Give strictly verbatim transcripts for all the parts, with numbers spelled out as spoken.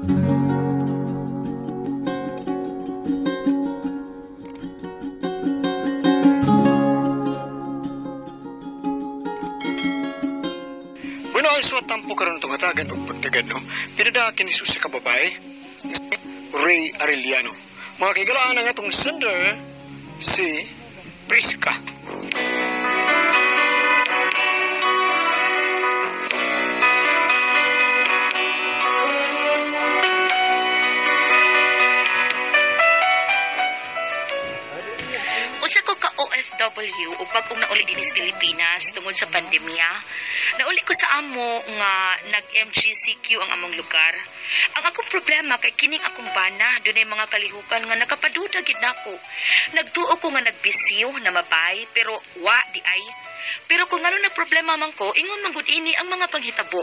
Bueno, ang suwat tampo karon itong hatagan o pagtagad, no? Pinadakin ni Susi ka babae, Ray Arellano. Mga kaigalaan ang atong sender, si Priska. Usa ko ka O F W ug bag-ong nauli din sa Pilipinas tungod sa pandemya. Nauli ko sa amo nga nag-M G C Q ang among lugar. Ang akong problema kay kining akong bana dunay mga kalihukan nga nakapaduda gid nako. Nagtuo ko nga nagbisiyo na mabay pero wa di ay. Pero kung ano na problema man ko, ingon man gud ini ang mga panghitabo.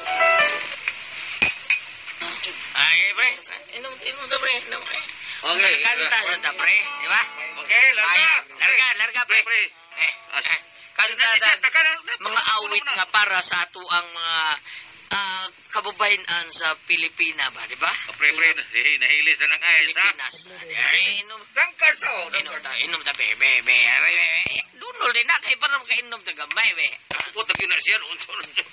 Ay, pre. Inom, inom ta, pre. Inom, pre. Okay. Kanta sa ta, pre. Di ba? Okay, larga. Larga, larga, pre. Pre, pre. Eh, eh. Kanta sa mga awit nga para sa ato ang mga ah, kababayan sa Pilipina ba, di ba? Pre, pre. Nahilis na ng ayos, ha? Pilipinas. Ay, inom. Dangkar sa o. Inom ta, inom ta, be, be, be. Aray, be, be. Dunol din na, kaya parang makainom ta gambay, be. Puta yun na siya. Unso na siya.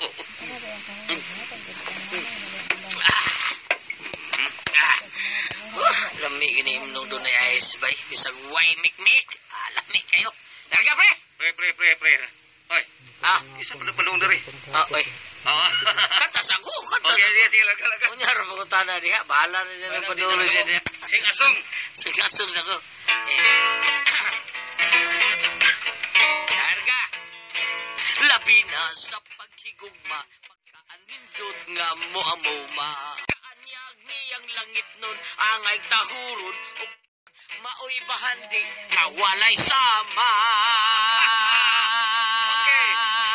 Ah. Uh, lami gini imnong doon ay ice bay. Bisag wine mikmik. Ah, lami kayo. Larga, pre. Pre, pre, pre, pre. Oy. Ah, Isa pa na palong dari. ah, oy. Oo. Kanta sa ko, kanta Okay, sa sige, sige, larga, larga. Kunyar mo ko tana diha. Bahala na siya ng padulo siya diha. Sing asong. Sigasong sa ko. Eh. Larga. Labi na sa paghigugma. Pagkaanindot nga mo amoma. Kaanyag niyang langit nun. Angay tahurun. ug maoy bahandi. Kawalay sama. Okay.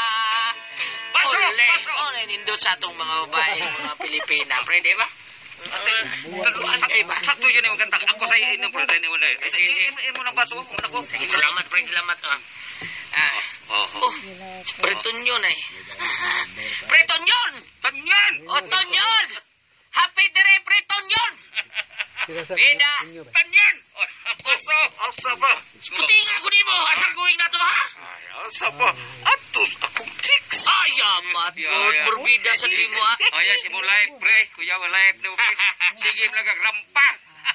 Paso, Ole. paso. Ole, nindot sa atong mga babae, mga Pilipina. Pre, di ba? Laruan kayo ba? Sakto yun yung kanta. Ako sa inom, pre. Dahil wala eh. Eh, sige, sige. Imo ng baso. Ako. Salamat, pre. Salamat. Ah. Ah. Oh, Oh, Pretonyon ay. Pretonyon! Tanyan! O, Tonyon! Happy dire, Pretonyon! Bida! Tanyan! Asa? Asa ba? Puti nga ko mo! Asang going na to, ha? Ay, asa ba? Atos akong chicks. Ay, amat Yeah, ko. yeah. Purbida sa di mo, ha? Ay, si mo live, pre. Kuya, mo live na, okay? Sige, nagag rampa.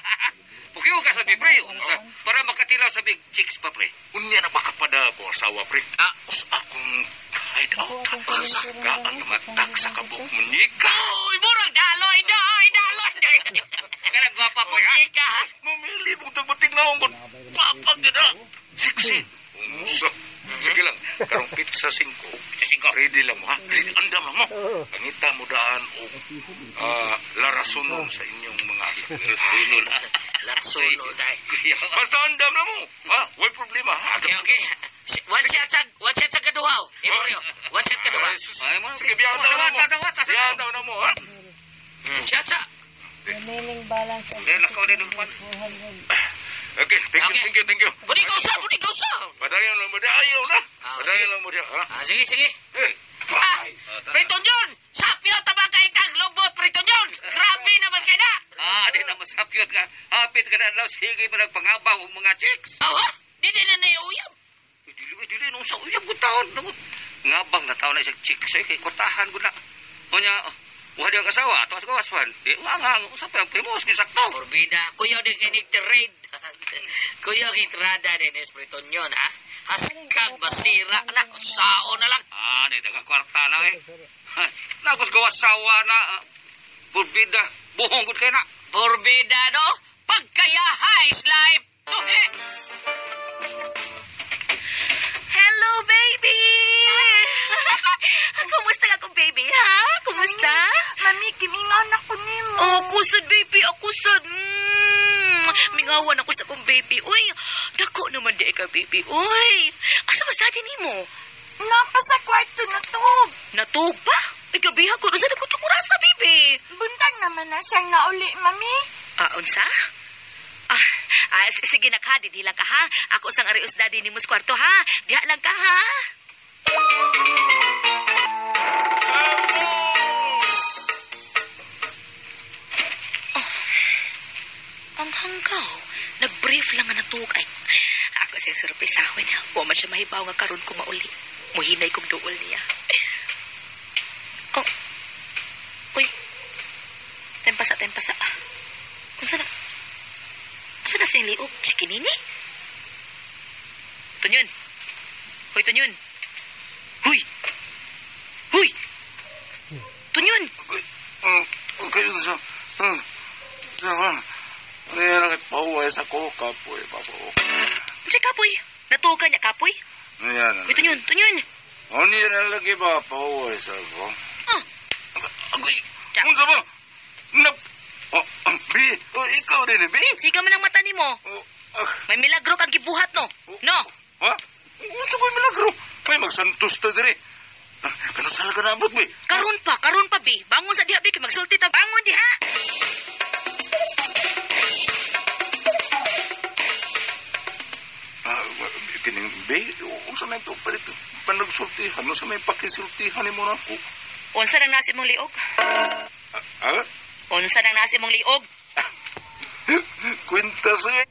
Pukiw ka sabi, pre. Unsa, para makatilaw sa big chicks pa, pre. Unya na makapada ko, asawa, pre. Ah. Us akong hideout. Sa ka ang matag sa kabuk munika. Uy, murag daloy, daloy, daloy, daloy. Kaya gwapa, pre, ha? Munika, ha? Mamili mong tagbating na akong papag na. Siksi. Unsa. Sige lang. Karong pizza singko. Pizza singko. Ready lang mo, ha? Ready. Andam lang mo. Pangita mo daan o uh, larasunon sa inyong mga larasunon, ha? Larsuno, day. Basta andam lang mo. Ha? Way problema, ha? Okay, okay. Si- One shot sa, one shot sa kaduhaw. Imorio, one shot kaduhaw. Ay, mo. Sige, biyaw daw na mo. Biyaw daw na mo, ha? Hmm, shot sa. Remaining balance of Dahil ako din naman. two hundred. Okay, thank you, Okay. thank you, thank you. Budi kau sa, budi kau sa. Padayon lang mo dia. Ayaw na. Ah, Padayon sige. lang mo dia, ha? Ah, sige, sige. Eh. Ah, Priton yun! Sapyo tabagay kang lobot, Priton yun! Grabe naman kayo na! Ah, di na masapyot ka. Hapit ka na daw. Sige mo nagpangabaw ang mga chicks. Oh, ha? Di din na naiuyab. Eh, Dili, eh, dili. Nung sa uyab ko taon. Nung- Ngabang na taon na isang chicks. Eh, kay kortahan ko na. Kunya, oh, wala ang asawa. Tuwas ko aswan. Di, wangang. Usap yung primos. Kisakto. Porbida, kuya din kayo nagtirade. Kuya kitrada din es Priton yun, ha? Haskag masira na. Sao na lang. Ah, di, nagkakwarta na eh. Nagos gawa sawa na. ah. Purbida. Buhong gud kay na. Porbida, no? Pagkayaha is life. Oh, eh. Hello, baby! Kumusta ka kong baby, ha? Kumusta? Mami, kimingaw ako ni mo. Oh, kusod, baby. Ako kusod. Mm, mingawan ako sa kong baby. Uy, dako naman di ka, baby. Uy, asa mas natin ni mo? Napa sa kwarto na to. Natug pa? Igabihan ko. Nasa nagkutukurasa, baby. Buntag naman na siyang nauli, mami. Ah, unsa? Ah, ah, s- sige nak ha, di lang ka ha. Ako sang arius daddy ni mus kwarto ha. Diha lang ka ha. Oh, hanggaw. Nag-brief lang nga natug. Ay, ako siyang surprisahon. Wa man siya mahibaw nga karon ko mauli. Muhinay kong duol niya. Oh. Uy. Tempasa, tempasa. Kung sana, kung sana siyang liog, si Kinini? Tunyon. Hoy, Tunyon. Huy. Huy. Tunyon. Okay, so, hmm, sama, ano yan ang pauwi sa ko, kapoy, papo. Si Kapoy. Natugan niya, Kapoy. Ano yan? Hoy, Tunyon, Tunyon. Ano yan ang lagi ba, pauwi sa ko? Ah. Agoy, Tsak. unsa ba? Nap, oh, ah, Bi, oh, ikaw din, eh, Bi? Siga man ang mata ni mo. Oh, ah, May milagro kang gibuhat, no? No. ha? Unsa ba yung milagro? May magsantos ta dire. Ah, kano sala ka naabot, Bi? Karon pa, karon pa, Bi. Bangon sa diha, Bi. Kay magsulti ta. Bangon diha. Ah, kining Bi, unsa na ito palit panagsultihan? Unsa may pakisultihan ni mo na ako? Unsa nang nasi mong liog? Ah, ah? Unsa nang nasi mong liog? Kwenta siya.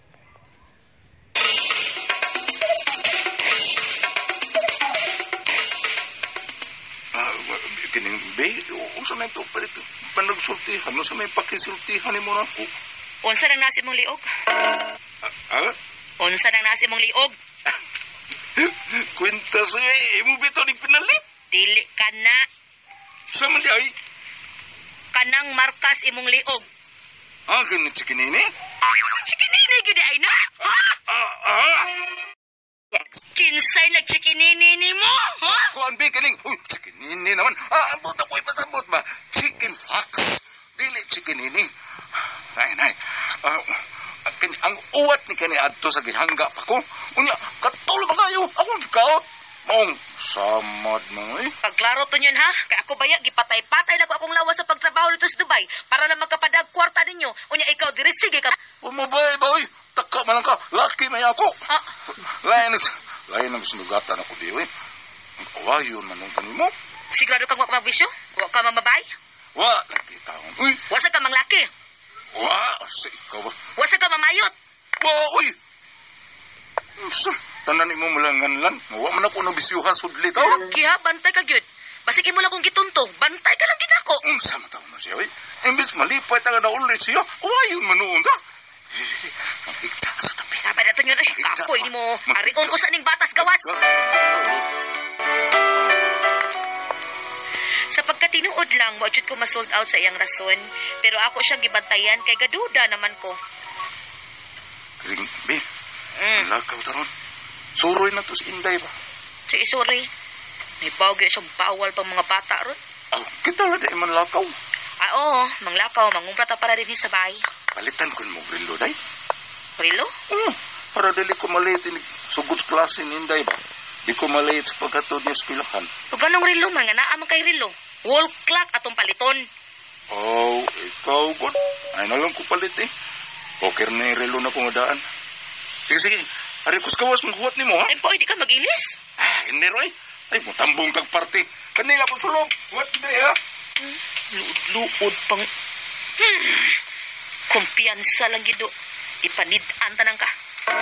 Ah, kining Bi, unsa na ito palit panagsultihan? Unsa may pakisultihan ni mo na ako? Unsa nang nasi mong liog? Ah, ah? Unsa nang nasi mong liog? Kwenta siya. Imo bito ni pinalit. Dili ka na. Sa man di ay? Kanang markas imong liog. Ah, ganit si kinini? Chikinini gid ay na. Ha? Ah, ah! Kinsay nagchikinini nimo? Ha? Kuan Bi, kining. Uy, si kinini naman. Ah, ang buta ko ipasabot ba? Chicken fox. Dili chicken ini. Ay, nay. Ah, kin ang uwat ni kani adto sa gihangga pa ko. Unya, katul ba kayo? Ako gikaot. Mong samad mo eh. Pagklaro to yun, ha? Kaya ako baya, gipatay-patay na ko akong lawas sa pagtrabaho dito sa Dubai para lang magkapadag kwarta ninyo. Unya, ikaw, diri, sige ka. Umabay ba, uy? Taka man lang ka. Laki may ako. Ah, Lain, lain ang sinugatan ako di, uy. Ang kawayon man ang kanimo. sigurado kang wak mabisyo? Wak ka mamabay? Wa, nakita ko. Uy, Wasa ka manglaki? wa, sa ikaw ba? Wasa ka mamayot? Wa, uy. Sa, tanan mo malangan lan. Wa man ako nabisyuhan sudli to. Laki ha, bantay ka gyud. Basig imo lang kong gitunto, bantay ka lang ginako. Unsa man taon na siya, uy. Imbis malipay taga na ulit siya. Kawayon man noon ta. Ang ikta ka sa tabi. Sabi na to yun, eh, kapoy ni mo. Harion ko sa ning batas gawas. Sa pagkatinuod lang, wajud ko ma-sold out sa iyang rason. Pero ako siyang gibantayan kay gaduda naman ko. Ring, be, Mm. lakaw taron. Suroy na to si Inday ba? Sige, sorry. May bagay siyang bawal pang mga bata ron. Oh, kita lang di man lakaw. Ah, oo, manglakaw, mangumpra ta para rin sa bahay. Palitan ko mo grillo, day. Rilo? Hmm, para dili ko maliit ini sugod sa klase ni Inday ba? Di ko maliit sa pagkatod niya sa pilahan. O ganong rilo, man nga naa man kay rilo. Wall clock atong paliton. Oh, ikaw, good. Ay na lang ko palit eh. Poker na yung relo na kong daan. Sige, sige. Ari ko sa kawas, maghuwat ni mo, ha? Ay po, hindi ka mag-ilis. Ah, hindi, Roy. Ay, mutambong kag party. Kanila po sulong. Huwat hindi, ha? Luod-luod pang... Hmm. Kumpiyansa lang gido. Ipanid-an tanang ka.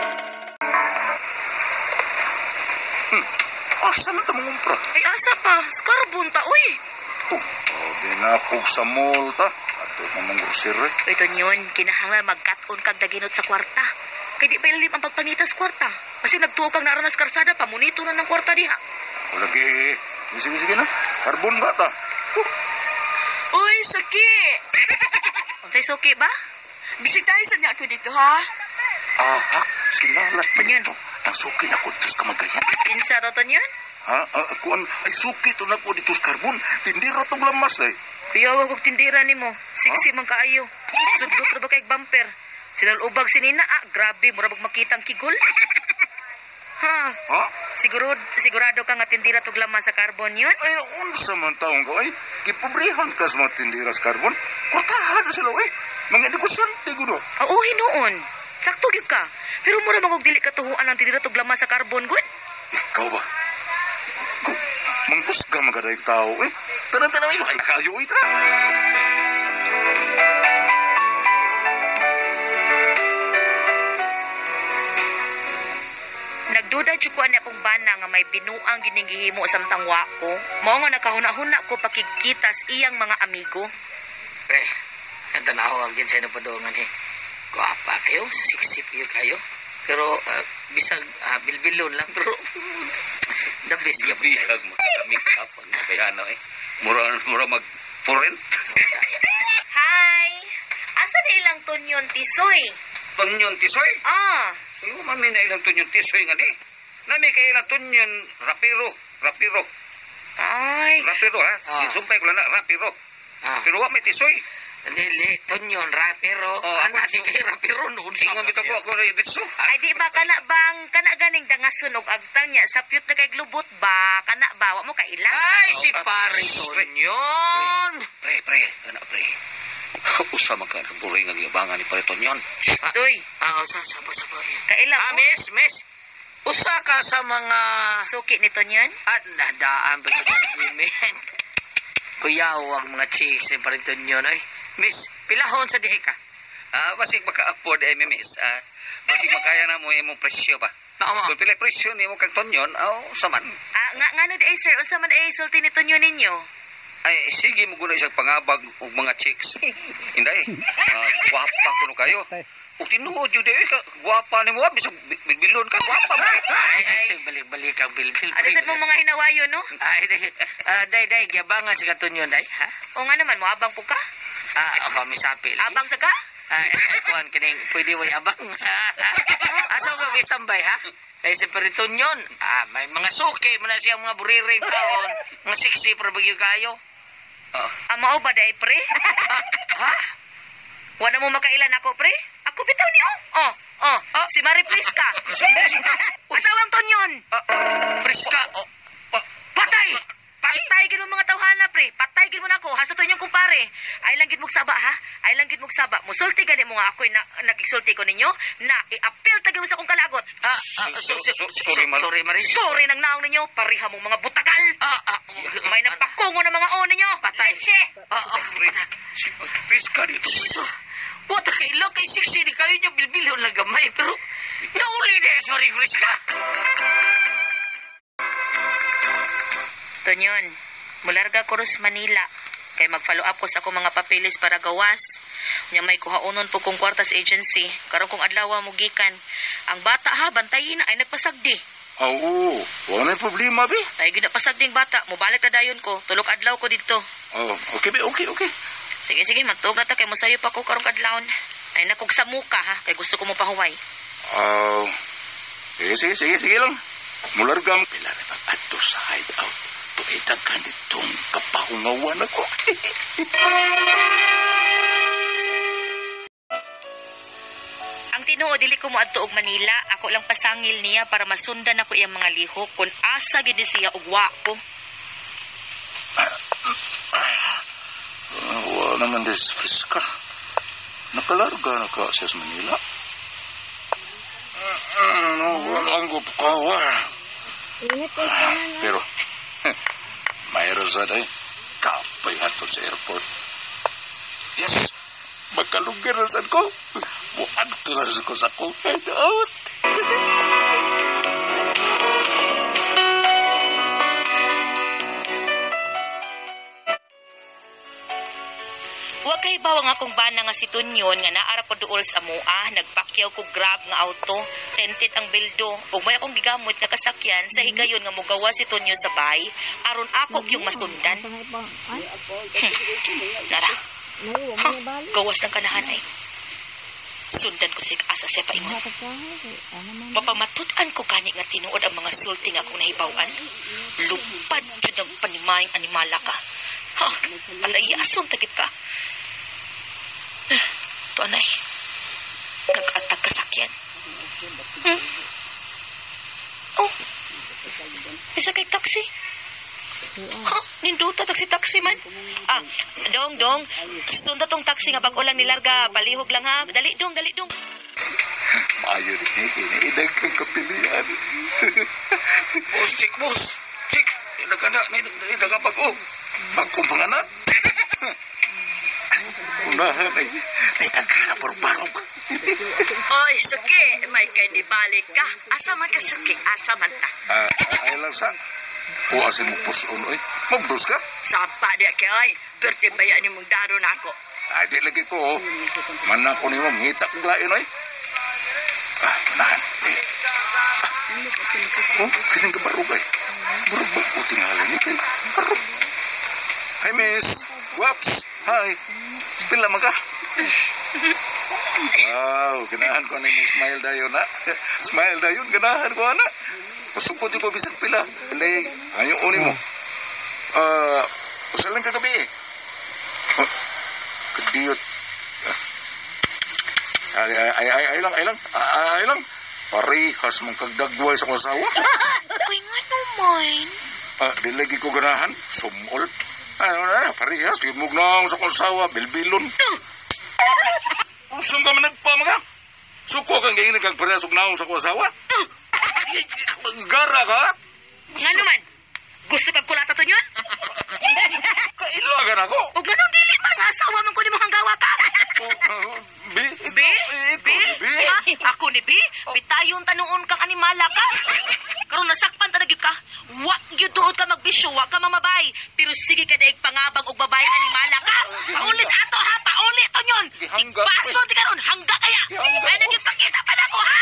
Hmm. Asa na tamang umpra? Ay, asa pa? Skarbon ta, uy. Oh, oh dinapog sa mall, ta. Ato namang grocery. Ito yun, kinahanglan magkat-on kag daginot sa kwarta. Kaya di pa ilim ang pagpangita sa kwarta. Kasi nagtukang naranas karsada, pamunito na ng kwarta diha. O lagi. Sige, sige na. Karbon ba ta? Oh. Uy, Suki! Unsay suki ba? Bisig tayo sa niya ako dito, ha? Ah, ha? Sinalat pa Ganyan. ito. Ang suki na ko dito sa kamagayan. Kinsa to to yun? Ha? Ah, ako an ay suki to na ko dito sa karbon. Hindi ra tong lamas, eh. Piyawa kog tindira nimo. Siksi man kaayo. Sudlot ra ba kay bumper? Sinalubag si Nina, ah, grabe, mura bag makitang kigol. Ha, Ha? siguro, sigurado ka nga tindira tog laman sa carbon yun? Ay, unsa man taong ka, ay. Kipobrihan ka sa mga tindira sa karbon. Kurtahan na sila, ay. Mga negosyante, gudo. Oo, hinuon. Sakto gyud ka. Pero mura magog dili katuhuan ang tindira tog laman sa carbon gud. Ikaw ba? Kung manghusga magaday tao, eh. Tanan-tanan, ay, ay, kayo, ay, ta. Nagduda jud ko ani akong bana nga may binuang gining gihimo samtang wa ko. Mao nga nakahuna-huna ko pakigkitas iyang mga amigo. Pre, ang tanaw ang ginsay na padungan eh. Guwapa kayo, siksip kayo. Pero uh, bisag uh, bilbilon lang pero the best ya Bihag makamik up ang kayano eh. Mura mura mag foreign. Hi! Asa na ilang tunyon tisoy? Tunyon tisoy. Ah, Iyo man may na ilang tunyon tisoy nga ni. Nami kay ilang tunyon rapiro, rapiro. ay. Rapiro ha. Ah. Isumpay ko lang na rapiro. Ah, Pero wa may tisoy. dili, tunyon, rapero. Oh, Ano ako- natin kay rapero noon sa Ingon bitaw ko ako na ditso. Ay di ba kana bang kana ganing dangason og agtang niya sa pyut na kay glubot ba? Kana ba wa mo kaila? Ay, si Ah, pare shh, pre. tunyon. Pre, pre, anak pre. Usa man ka buring nga gibangan ni Pariton yon. Doy, Ah, usa, sabo, sabo. kaila Ah, mo. miss, miss. Usa ka sa mga... Suki nito niyan. At nadaan ba sa men? Kuyawag mga chicks ni pare tunyon, ay. Miss, pilahon sa dihe ka. Ah, basig maka-afford ay mimis. Ah, basig makaya na mo imong presyo ba. Naama. Kung pila presyo nimo kang tonyon, aw saman. Ah, nga ngano di ay sir, unsa man ay sulti nito niyo ninyo? Ay sige mo guna isang pangabag og mga chicks. Inday. Ah, gwapa kuno kayo. O tinuod jud eh ka gwapa nimo bisag bilbilon ka gwapa ba. Ay, ay, sige, balik-balik ang bil-bil. Ano sad mo mga hinawayo no? Ay, day, ah, day, day, giyabangan sa katunyon, day, ha? O nga naman mo abang po ka? Ah, ako, misapi. lagi. Abang sa ka? Ay, ay, kuhan, kining, pwede mo abang. Asa ko gistambay, ha? Ay, sa peritunyon, ah, may mga suki, mo na siya mga buriring taon, mga siksi, para bagyo kayo. Ah, mao ba dai pre? Ah, ha? Wala mo makailan ako pre? Ako bitaw ni oh. Oh, oh, Ah. si Mari Priska. Asawang tonyon. Ah, Friska, oh, pa- patay! Patay gid mo mga tawhana pre. Patay gid mo nako. Hasta tonyon kumpare. Ay lang gid mo saba ha. Ay lang gid mo saba. Musulti gani mo nga ako na nakisulti ko ninyo na i-appeal tagin mo sa akong kalagot. Ah, ah, so, so, so, so, Sorry, Mar- sorry, Maris. Sorry nang naong ninyo, pariha mong mga butakal. Ah, ah, May nagpakungo ng mga o ninyo. Patay. Leche. Ah, ah, Friska dito. So, wata kay ilo kay siksi di kayo niya bilbilon lang gamay pero nauli na sorry Friska. Tonyon, mularga ko ros Manila. Kay mag-follow up ko sa akong mga papeles para gawas. Nya may kuhaunon po kong kwartas agency. Karon kong adlaw mo gikan. Ang bata ha, bantayin na ay nagpasagdi. Oo, wala na problema be. Ay ginapasagding bata, mobalik na dayon ko. Tulok adlaw ko dito. Oh, okay be, okay, okay. Sige, sige, magtuog na ta kay mosayo pa ko karong kadlawon. Ay nakog sa muka ha, kay gusto ko mo pahuway. Ah, sige, sige, sige, sige lang. Mulargam. Pila na pag-ato sa hideout. Tuitag ka nitong kapahungawan ako. Ang tinuod dili ko mo adto og Manila, ako lang pasangil niya para masundan ako iyang mga lihok kun asa gid siya og wa ko. Ah, wala naman des Friska. Nakalarga na ka siya sa Manila. Ano, wala ang gupkawa. Pero, mayroon sa day, kapay hatod sa airport. Yes! Magkalugar na saan ko. Muadto na ko sa kong hideout. Wa kay bawang akong bana nga si Tunyon nga naara ko duol sa mua, nagpakyaw ko grab nga auto, tented ang bildo, ug may akong gigamot nga kasakyan sa higayon nga mogawa si Tunyo sa bay, aron ako yung masundan. Hmm. Nara. Ha, gawas ng kanahan ay. Sundan ko sig asa siya paingon. Mapamatudan ko kani nga tinuod ang mga sulti nga akong nahibawan. Lupad jud ang panimayang animala ka. Ha, alayason tagit ka. To anay. Nag-atag kasakyan. Hmm? Oh. Isa kay taxi. Ha? Ninduta taxi-taxi man. Ah, dong, dong. Sunda tong taxi nga bago lang nilarga. Palihog lang ha. Dali, dong, dali, dong. Maayo rin eh. Inag kang kapilian. Boss, chick, boss. Chick, nagkana, nagkapag oh. Bagkong panganak. Unahan ay, ay tagkana por barog. Oy, Suki, may kay di balik ka. Asa man ka, Suki? Asa man ta? Ah, ay lang sa. Puasin mo puson, oy. Mabdos ka? Sapa di kay, oy. Perti bayan ni mong daron ako. Ay, di lagi ko. Mana ko ni mo, ngita kong lain, oy. Ah, manahan. Eh. Ah. Oh, kining ka barugay. Barugay ko tingalan ni kay. Karog. Hi, miss. Waps. Hi. Pila man ka? Wow, ganahan ko ni mo smile dayon, ha? Smile dayon, ganahan ko, ana. Masukot ko bisag pila. Hindi, ayaw uni mo. Ah, usa lang kagabi eh. Oh, kadiyot. Ay, ay, ay, ay, ay lang, ay lang. Ay, ay lang. Parihas mong kagdagway sa kasawa. Uy, nga naman. Ah, di lagi ko ganahan. Sumol. Ano na, parihas. Timog na ako sa kasawa. Bilbilon. Saan ka man nagpamaga? Suko kang gainin kang parehas og naong sa kasawa? Gara ka? Nga naman. Gusto kag kulata to yun? Kailangan ako. Huwag ganun dili man. Asawa man ko ni mong gawa ka. Oh, uh, Bi? Ito, Bi? ito, Bi? Bi? Ha? Ako ni Bi? Bitayon tanuon kang animala ka. Karon nasakpan ta ka. Wa gyud tuod ka magbisyo, wa ka mamabay. Pero sige ka daig pangabang og babae animala ka. Paulit ato ha, paulit to nyon. Gihangga. Igpaso di karon, hangga kaya. Gihangga. Ay nagyud pakita pa nako ha.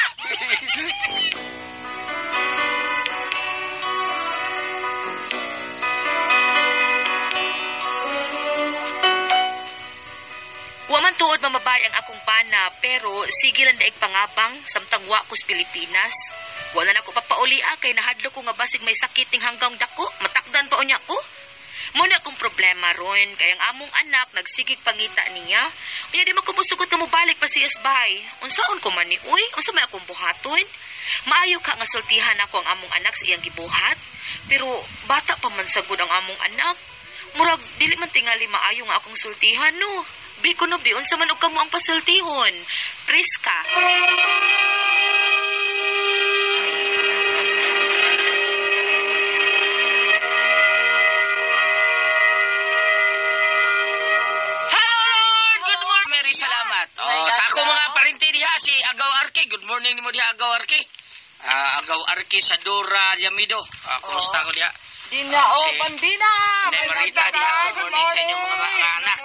Wa man tuod mamabay ang akong bana, pero sige lang daig pangabang samtang wa ko sa Pilipinas. Wala na ko papauli kay nahadlo ko nga basig may sakit ning hanggang dako, matakdan pa unya ko. Mo na akong problema ron, kay ang among anak nagsigig pangita niya. Unya di man ko musugot nga mobalik pa siyas bahay. Unsaon ko man ni uy, unsa may akong buhaton? Maayo ka nga sultihan ako ang among anak sa iyang gibuhat, pero bata pa man sagud ang among anak. Murag dili man tingali maayo nga akong sultihan no. Bi ko no bi unsa man og kamo ang pasultihon. Priska. Mary, salamat. Oh, sa ako mga parinti diha si Agaw Arki. Good morning nimo diha Agaw Arki. Ah, Agaw Arki sa Dora Yamido. Ah, kumusta ko diha? Dina, Ah, oh, si- Bambina. Hindi, Marita diha. Good morning sa inyong mga mga anak.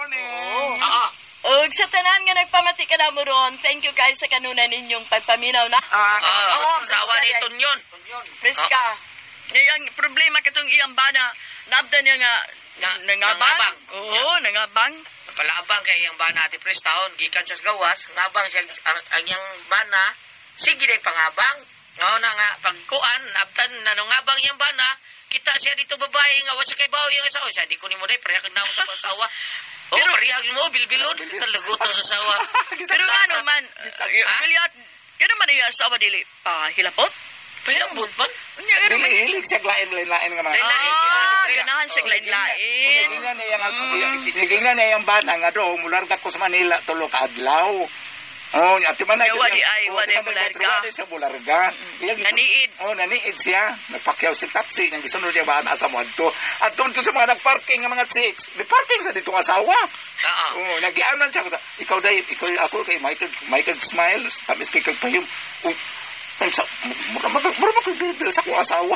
Oo. Og sa tanan nga nagpamati ka na mo ron, thank you guys sa kanuna ninyong pagpaminaw na. Ah, Oo, sawa Priska, nito yun. Priska, yung problema katong iyang bana, naabda niya nga, Na- nangabang. nangabang. Oo, nangabang. Palabang kay yang bana ti Prestaon, gikan siya sa gawas, ngabang siya ang, ang yang bana, sige day pangabang. Ngao na nga, pagkuan, nabtan na nung ngabang yang bana, kita siya dito babae nga wasa kay bawo yung asawa. Siya di ko ni mo day, parehag na ako sa asawa. Oh, Pero- parehag mo, bilbilon, talagutan sa asawa. Pero nga naman, William, kaya man yung asawa dili pa hilapot? Palambot man. Unya, kaya naman. Hilig siya lain-lain nga man. Lain-lain. Ah, Kaya- ganahan siya lain-lain. Hinigingnan niya yung hinigingnan niya yung bana nga do mularga ko sa Manila tulo ka adlaw. Oh, ati man Kaya wadi ay, wadi bularga. Wadi siya bularga. Iya, gisun- Naniid. Oh, naniid siya. Nagpakyaw si taxi, nang gisunod niya bana sa Muadto. At doon sa mga nagparking nga mga chicks, di parking sa dito asawa. Oo. Oh, nagianan siya ko sa, ikaw dai, ikaw ako kay Michael, Michael Smiles, tapos kay Payum. Uy, ay sa mura mag mura magbibil sa ko asawa.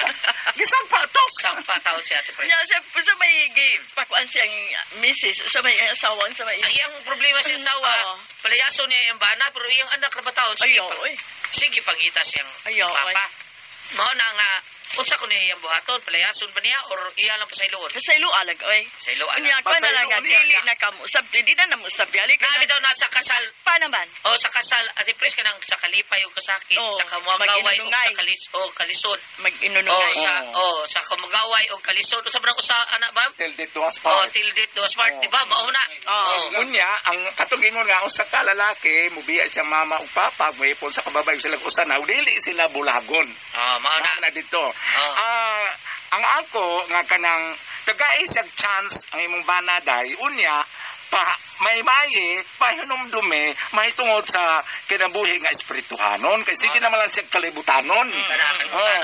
Gisampa to. Sampa taon siya ati Prestaon. Nya sa sa may gi pakuan siyang missis, sa may asawa, sa may Ang iyang problema sa asawa, Oo. palayaso niya yung bana, pero iyang anak na bataon, sige, Ayaw, pang, oy. sige pangita siyang Ayaw, papa. Mao na nga, unsa ko niya yung buhaton, palayason ba niya, or iya lang pa sa iluon? Sa ilo alag oy. Sa iluon. Unya ko na lang nga Pasaylo, dili niya. na kamusab, di na namusab yali ka. Nabi daw nasa kasal, Pa naman. o sa kasal, ati Pres, kanang sa kalipay o kasakit, Oo, sa kamagaway o mag-inunungay. sa kalis, o kalisod. O Mag-inunungay. sa, o sa kamagaway o kalisod. O sa barang usa, anak ba? Till dito as O, far. till date, do smart, Oo. di ba? Mauna. Oo. Unya, ang katugingon nga usa ka lalaki, mubiya siya mama ug papa, mayipon sa kababay sila usanaw, dili sila bulagon. O, mauna. Na dito. Oo. Ah, ang ako nga kanang tagay siyang chance ang imong banaday unya pa may maye pahinumdume may tungod sa kinabuhi nga espirituhanon kay sige Oo. naman lang siya kalibutanon. Kana, kalibutanon. Oo.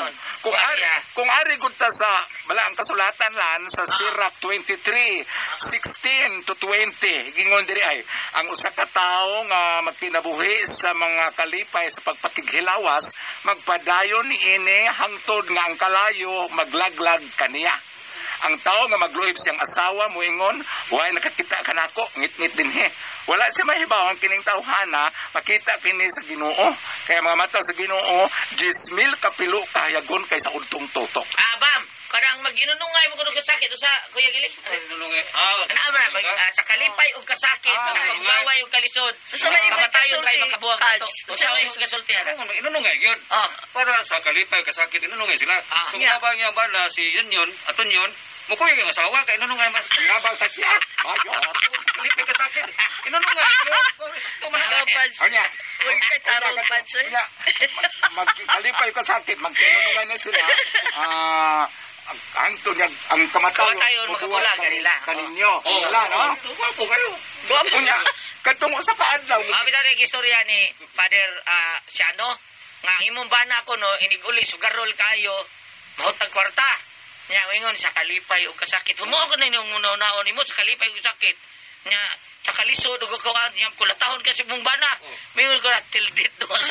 Kung ari, kung ari gud ta sa bala ang kasulatan lan sa Sirach twenty-three sixteen to twenty gingon diri ay ang usa ka tawo nga magkinabuhi sa mga kalipay sa pagpakighilawas magpadayon niini hangtod nga ang kalayo maglaglag kaniya. Ang tao nga magluib siyang asawa moingon, "Way nakakita kanako, ngit-ngit dinhi." Wala siya mahibaw kining tawhana, makita kini sa Ginoo. Kaya mga mata sa Ginoo, gismil kapilo kahayagon kaysa untong totok. Ah, bam. Kadang mag-inunungay mo kuno kasakit sa Kuya Gili. Inunungay. Ah, Kana man uh, sa kalipay ug kasakit, Ah, sa pagbaway ug kalisod. Sa may iba kamatayon kasulti, ray makabuang ato. Taj. Usa ay kasulti ana. inunungay yun. Ah, Para sa kalipay, kasakit, inunungay sila. Ah. Kung nabang niya ba na si yun yun, aton yun, mukuy yung asawa, kaya inunungay mas. Nga ba sa siya? Ayo. Kalipay kasakit, inunungay yun. Tarong pads. Anya. Huwag kay tarong pads eh. Anya. Magkalipay ka sakit, magtinunungan na sila. Ah, ang angto niya ang kamatayon. Kamatayon, makabulag kanila. Kaninyo. Oh, Wala, no? Guwapo kayo. Guwapo niya. Katong sa paadlaw. Ah, bitaw ni istorya ni Father uh, Siano nga ang imong bana ko no iniguli sugarol kayo mahutag kwarta. Nya ingon sa kalipay ug kasakit. Humo ko na inyong una-unaon nimo sa kalipay ug sakit. Nya sa kalisod ug kawan nya kulatahon kasi mong bana. Mingon ko na tildit dos.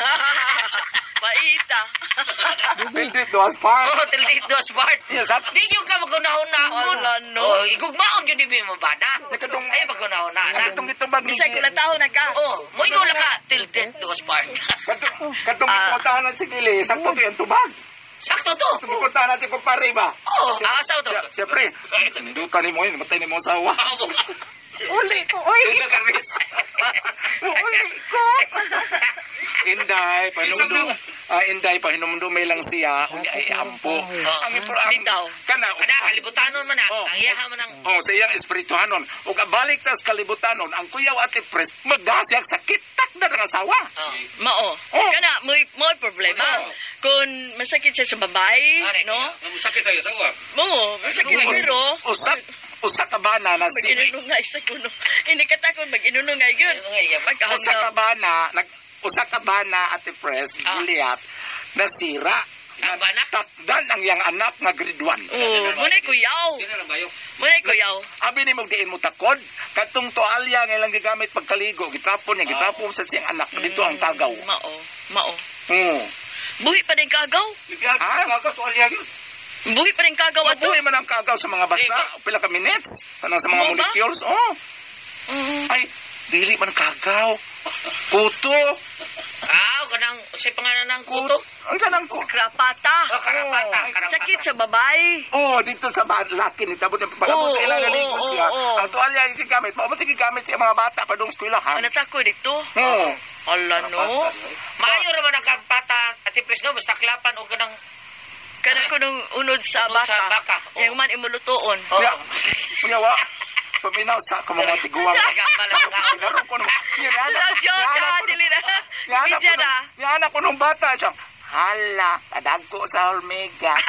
Paita. Bildit dos pa. Oh, tildit dos part. Yes, at Di yung ka magunahon-nahon. Wala, no. Oh, igugmaon gyud di mo bana. Nakatong- Ay magunahon-na. katong itubag ni Bisag kulataw na ka. Oh, mo ingon ka tildit dos part. katong katong Ah. ipuntahan sa Gili, sakto to yung tubag. Sakto to. Katong ipuntahan natin kung pare ba? Oh, asaw to. Siya- Siyempre, sindutan ni mo yun, matay ni mo asawa. Amo. Uli ko, oy! Ikaw kamis. Uli ko! Inday, pahinumdum, ah, Inday, pahinumdum may lang siya, unya ay ampo. Ang ipor ang Bitaw. kana, Kada kalibutanon man na. Oh. Ang iyaha man ang oh, sa iyang espirituhanon. O kabalik tas kalibutanon, ang kuyaw ate pres, magdasyak sa kitak na ng asawa. oh. Mao. Oh. Kana mo mo problema. Oh. Kung masakit siya sa babae, Ano, no? Sakit sa asawa. Mo, masakit Us- pero Usak, usak ka ba na na si... mag-inunungay sa kuno. Hindi ka takon mag-inunungay yun. Inunungay, yeah. Pagkahanggang. Usak ka ba na, nag, usak ka ba na ate pres, Ah. Juliet, nasira. Ang banak? Takdan ang yang anak nga grade one. Oh, munay kuyaw. Sino na bayo? Munay kuyaw. Abi ni magdiin mo takod, katong toalya nga ilang gigamit pagkaligo, gitapon niya, gitapon sa siyang anak, dito ang tagaw. Mao, mao. Hmm. Buhi pa din kagaw. Ligyan Ah? ka ka to alya yun. Buhi pa din kagaw ato. Mabuhay man ang kagaw sa mga basa, pila ka minutes, kanang sa mga Mo ba? molecules, oh. Mm. Ay, dili man kagaw. Kuto. Ah, kanang sa pangalan ng kuto. Ang sanang ko. Krapata. Oh, karapata, karapata. Sakit sa babae. Oh, dito sa ba- laki ni tabot yung pagabot Oo, sa ilang oo, naligo oo, siya. oo. Ang tuwalya yung gigamit, maabot sa gigamit siya mga bata pa doon sa eskwelahan. Ano ta ko dito? Oo. Ala no. Maayo ra man ang karpata at ipres no basta klapan o kanang Kanang ko nung unod sa Unod baka. sa baka, oo. Yung man imulutuon. Oh. Kaya, kaya wa, paminaw sa kamamang tiguang. Nagapala nga. Laro ko nung, yan Radyo ka, dili na. Bidya na. Yan ako nung bata. Siya, hala, kadagko sa Olmegas.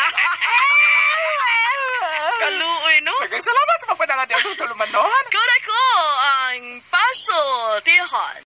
Kaluoy no. Salamat sa pagpadangan niya. Tuluman noon. Kura ko ang paso, tihan.